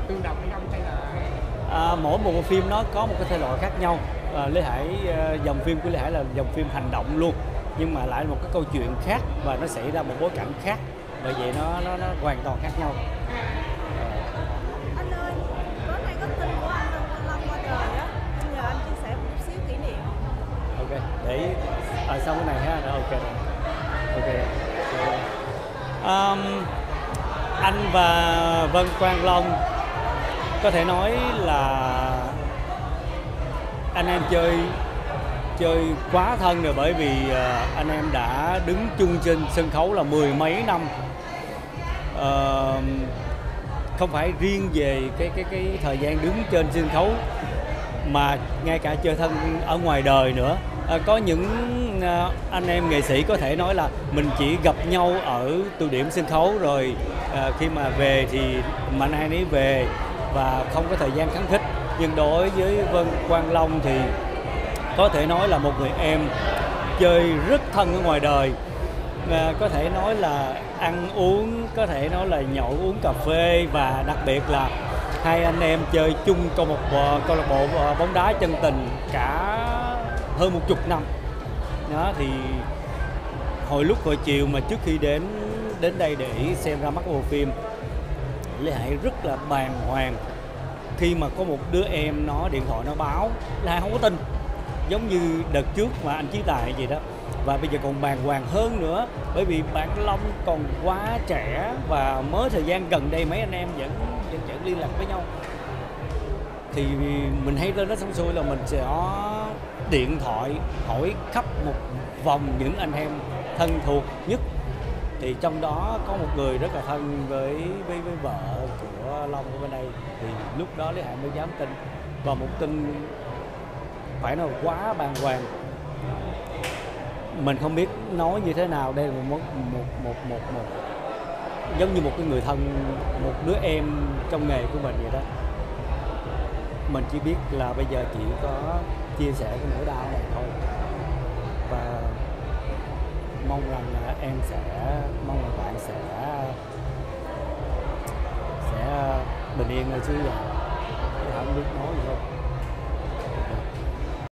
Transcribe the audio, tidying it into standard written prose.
tương đồng hay không hay là Mỗi một bộ phim nó có một cái thể loại khác nhau. Lê Hải, dòng phim của Lê Hải là dòng phim hành động luôn, nhưng mà lại một cái câu chuyện khác và nó xảy ra một bối cảnh khác, bởi vậy nó hoàn toàn khác nhau. Anh ơi, tối nay có tin của anh Long qua đời á, em nhờ anh chia sẻ một chút xíu kỷ niệm. Ok, để sau cái này ha. Ok, ok. Anh và Vân Quang Long có thể nói là anh em chơi quá thân rồi, bởi vì anh em đã đứng chung trên sân khấu là mười mấy năm. Không phải riêng về cái thời gian đứng trên sân khấu, mà ngay cả chơi thân ở ngoài đời nữa. Có những anh em nghệ sĩ có thể nói là mình chỉ gặp nhau ở tụ điểm sân khấu rồi, khi mà về thì mạnh ai nấy về và không có thời gian khắng khích. Nhưng đối với Vân Quang Long thì có thể nói là một người em chơi rất thân ở ngoài đời. Có thể nói là ăn uống, có thể nói là nhậu uống cà phê, và đặc biệt là hai anh em chơi chung trong một câu lạc bộ bóng đá Chân Tình cả hơn 10 năm. Đó thì hồi chiều mà trước khi đến đây để xem ra mắt bộ phim, Lê Hải rất là bàng hoàng khi mà có một đứa em nó điện thoại nó báo. Lê Hải không có tin, giống như đợt trước mà anh Chí Tài gì đó. Và bây giờ còn bàng hoàng hơn nữa, bởi vì bạn Long còn quá trẻ và mới thời gian gần đây mấy anh em vẫn liên lạc với nhau. Thì mình hay lên đó xong xuôi là mình sẽ điện thoại hỏi khắp một vòng những anh em thân thuộc nhất. Thì trong đó có một người rất là thân với vợ của Long ở bên đây. Thì lúc đó Lý Hải mới dám tin, và một tin phải nói quá bàng hoàng. Mình không biết nói như thế nào. Đây là một giống như một cái người thân, một đứa em trong nghề của mình vậy đó. Mình chỉ biết là bây giờ chỉ có chia sẻ cái nỗi đau này thôi, và mong rằng là bạn sẽ bình yên ở xứ rồi. Không biết nói gì không.